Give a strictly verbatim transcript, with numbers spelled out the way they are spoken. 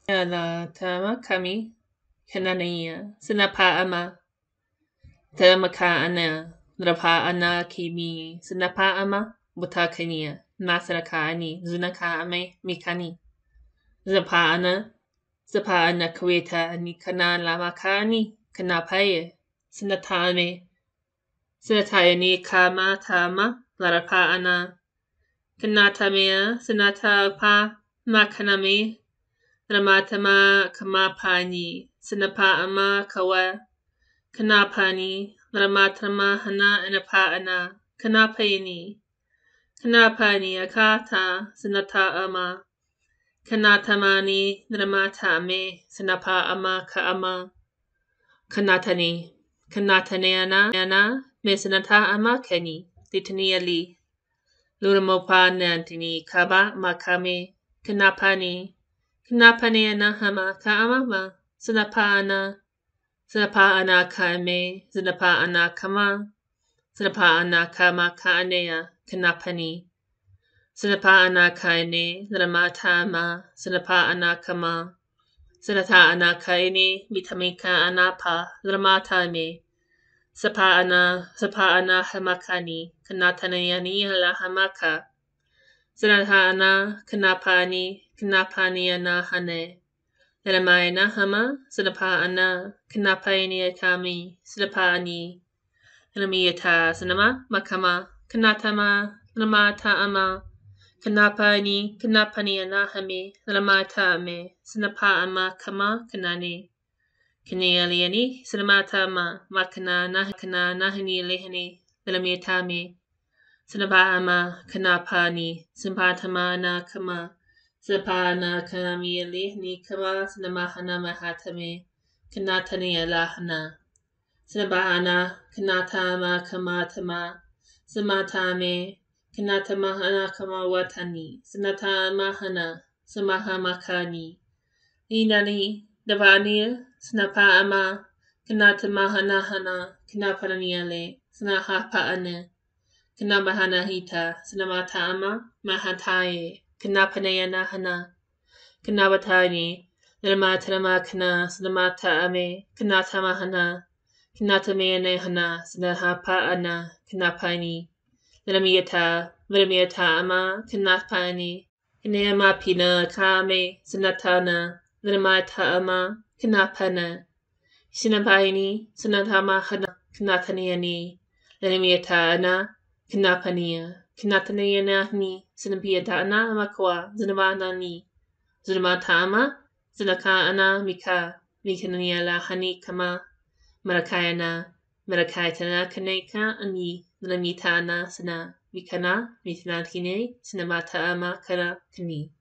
Ala tama kami kanania sinapa ama tamaka ana rapa ana kimi sinapa ama butakania nasaraka ani zunaka ame mikani zapa ana zapa ana kweta ani kana lamakani kanapaye sinatame sinatayani kama tama larapa ana kanatamea sinata pa makaname Ramatama kamapani sinapa ama kawa kanapani ramatama hana anapa ana kanapani kanapani akata sinata ama kanatamani ramatame sinapa ama ka ama kanatani kanataniana ana mesinata ama keni titaniali luramopa nantini kaba makame kanapani Kanapani ana hama kaamama sinapa ana sinapa ana kame sinapa ana kama sinapa ana kama kaanea kanapani sinapa ana kaine ramatama sinapa ana kama sinata ana kaine mitamika anapa ramatame sapa ana sapa ana hamakani kanataniani la hamaka sinata ana kanapani Kanapani ana hane. Elamai na hama, sinapa ana, kanapani akami, sinapani. Elamiata, sinama, makama, kanatama, lamata ama, kanapani, kanapani ana hame, lamata me, sinapa ama kama, kanani. Kanialiani, sinamata ma, makana, nahakana, nahani lehani, elamiata me. Sinapa ama, kanapani, simpatama na kama. Sapana kamili ni kama sinamahana mahatame kanatani alahana sinabahana kanatama kamatama samatame kanatamahana kama watani sinatamahana samahamakani inani davani sinapama kanatamahana hana kanapaniale sinahapaane kanamahana hita sinamatama mahataye Kanapanayana hana, Kanabatani, Namatanama kana, Sanamata ame, Kanatama hana, Kanatamayane hana, Sanahapa ana, Kanapani, Namiata, Miramiata ama, Kanapani, Kanayama pina, Kame, Sanatana, Namata ama, Kanapana, Sinapaini, Sanatama hana, Kanataniani, Namiata ana, Kanapania. Kinataniana ni sinapiata ana makwa zinabana ni zinamatama zinaka ana mika mikaniala hani kama marakayana marakaitana kaneka ani zinamitana sina mikana mitanatine sinamata ama kara kani